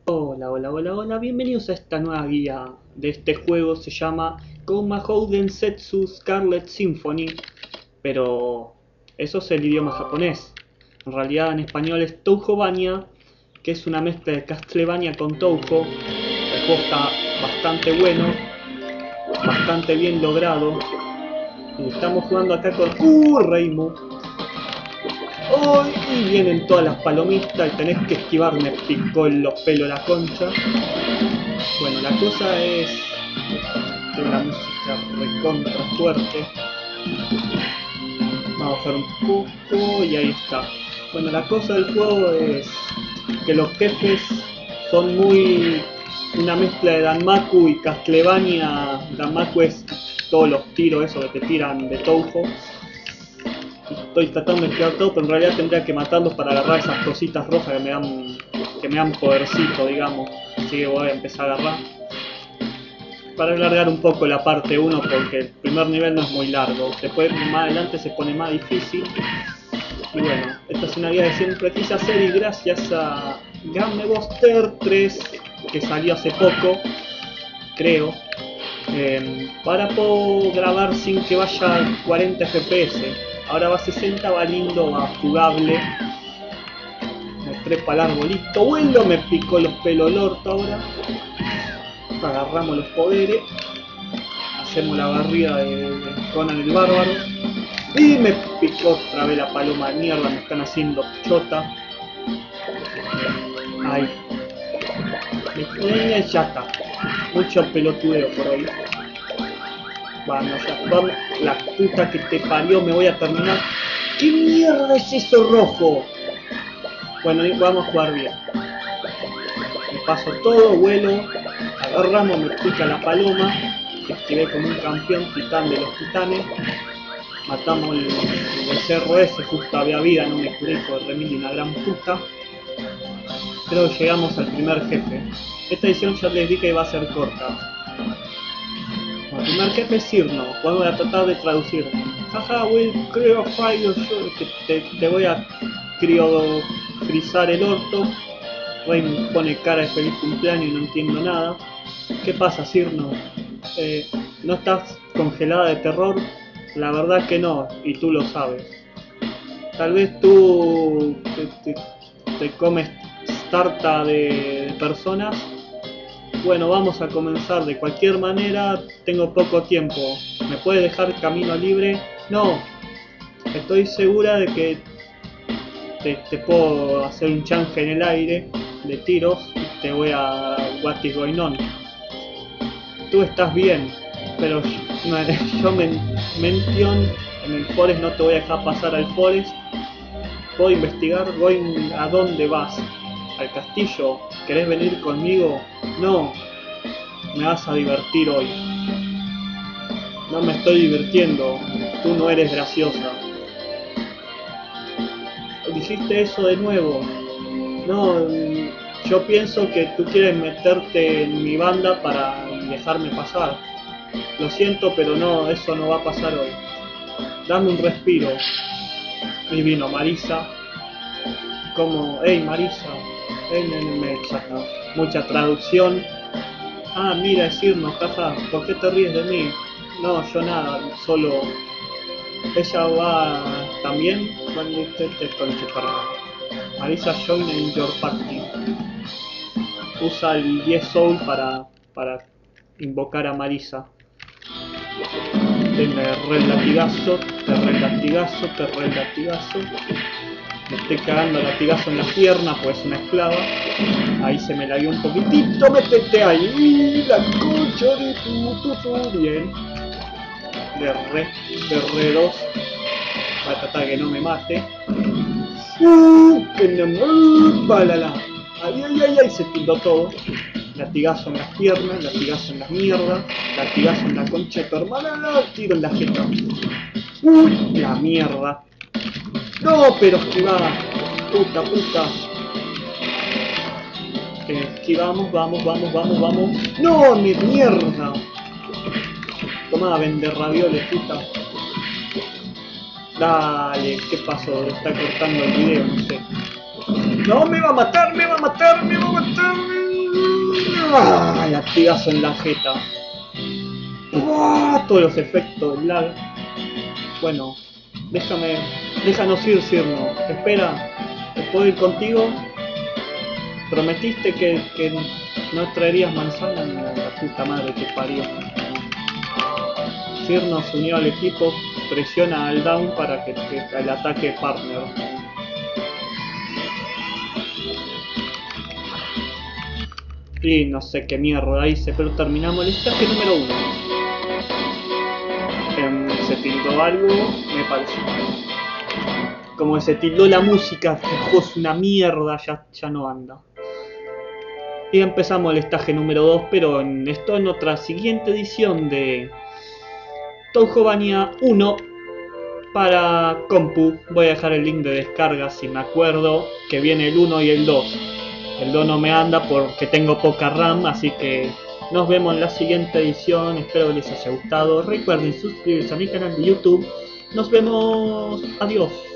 Hola, hola, hola, hola, bienvenidos a esta nueva guía de este juego. Se llama Koumahou Densetsu Scarlet Symphony, pero eso es el idioma japonés. En realidad en español es Touhouvania, que es una mezcla de Castlevania con Touhou. El juego está bastante bueno, bastante bien logrado. Y estamos jugando acá con Reimu. Oh, y vienen todas las palomitas y tenés que esquivar. Me picó en los pelos la concha. Bueno, la cosa es que la música recontra fuerte. Vamos a bajar un poco y ahí está. Bueno, la cosa del juego es que los jefes son muy una mezcla de Danmaku y Castlevania. Danmaku es todos los tiros esos que te tiran de Touhou. Estoy tratando de esquivar todo, pero en realidad tendría que matarlos para agarrar esas cositas rojas que me dan podercito, digamos. Así que voy a empezar a agarrar para alargar un poco la parte 1, porque el primer nivel no es muy largo. Después más adelante se pone más difícil. Y bueno, esta es una guía que siempre quise hacer, y gracias a Game Buster 3, que salió hace poco, creo, para poder grabar sin que vaya a 40 FPS. Ahora va a 60, va lindo, va jugable. Me trepa el arbolito, vuelo, me picó los pelos el orto ahora. Agarramos los poderes, hacemos la barrida de Conan el Bárbaro. Y me picó otra vez la paloma de mierda, me están haciendo chota. Ahí. Ya está. Mucho pelotudeo por hoy. Vamos, ya, vamos. La puta que te parió, me voy a terminar. ¿Qué mierda es eso rojo? Bueno, vamos a jugar bien. Me paso todo, vuelo. Agarramos, me pica la paloma. Esquivé como un campeón, titán de los titanes. Matamos el cerro ese, justo había vida, no me curé por remil y una gran puta. Creo que llegamos al primer jefe. Esta edición ya les dije que iba a ser corta. El primer jefe es Cirno. Vamos a tratar de traducir. Jaja, will creo fire te voy a frizar el orto. Rey me pone cara de feliz cumpleaños y no entiendo nada. ¿Qué pasa, Cirno? ¿No estás congelada de terror? La verdad que no, y tú lo sabes. Tal vez tú te comes tarta de personas. Bueno, vamos a comenzar. De cualquier manera, tengo poco tiempo. ¿Me puedes dejar camino libre? No. Estoy segura de que te puedo hacer un change en el aire de tiros. Te voy a what is going on. Tú estás bien, pero yo mención en el forest, no te voy a dejar pasar al forest. Puedo investigar. ¿A dónde vas? ¿Al castillo? ¿Querés venir conmigo? No, me vas a divertir hoy. No me estoy divirtiendo, tú no eres graciosa. ¿Dijiste eso de nuevo? No, yo pienso que tú quieres meterte en mi banda para dejarme pasar. Lo siento, pero no, eso no va a pasar hoy. Dame un respiro. Y vino Marisa. Como, hey Marisa. Mucha traducción. Ah, mira, es Cirno, jaja. ¿Por qué te ríes de mí? No, yo nada, solo... Ella va también. Marisa join in your party. Usa el 10 soul para invocar a Marisa. Te re latigazo, te re latigazo, te re latigazo. Me estoy cagando latigazo en la pierna, pues es una esclava. Ahí se me la dio un poquitito, métete ahí, la concha de tu. Bien. De re 2. Para tratar que no me mate. Que no me balala. Ay, se tildó todo. Latigazo en las piernas, latigazo en la mierda, latigazo en la concha de tu hermana, tiro en la jeta. La mierda. No, pero esquivada. Puta. Esquivamos, vamos. No, mi mierda. Toma, vender ravioles, puta. Dale, ¿qué pasó? Está cortando el video, no sé. No, me va a matar. Latigazo en la jeta. Todos los efectos del lag. Bueno, déjanos ir, Cirno. Espera, ¿puedo ir contigo? Prometiste que no traerías manzana. La puta madre que parió. Cirno se unió al equipo, presiona al down para que el ataque partner. Y no sé qué mierda hice, pero terminamos el estaje número 1. Se tildó algo, me parece. Como se tildó la música, que es una mierda, ya no anda. Y empezamos el estaje número 2, pero en otra siguiente edición de Touhoubanía 1 para compu. Voy a dejar el link de descarga si me acuerdo, que viene el 1 y el 2. El 2 no me anda porque tengo poca RAM, así que nos vemos en la siguiente edición. Espero que les haya gustado. Recuerden suscribirse a mi canal de YouTube. Nos vemos. Adiós.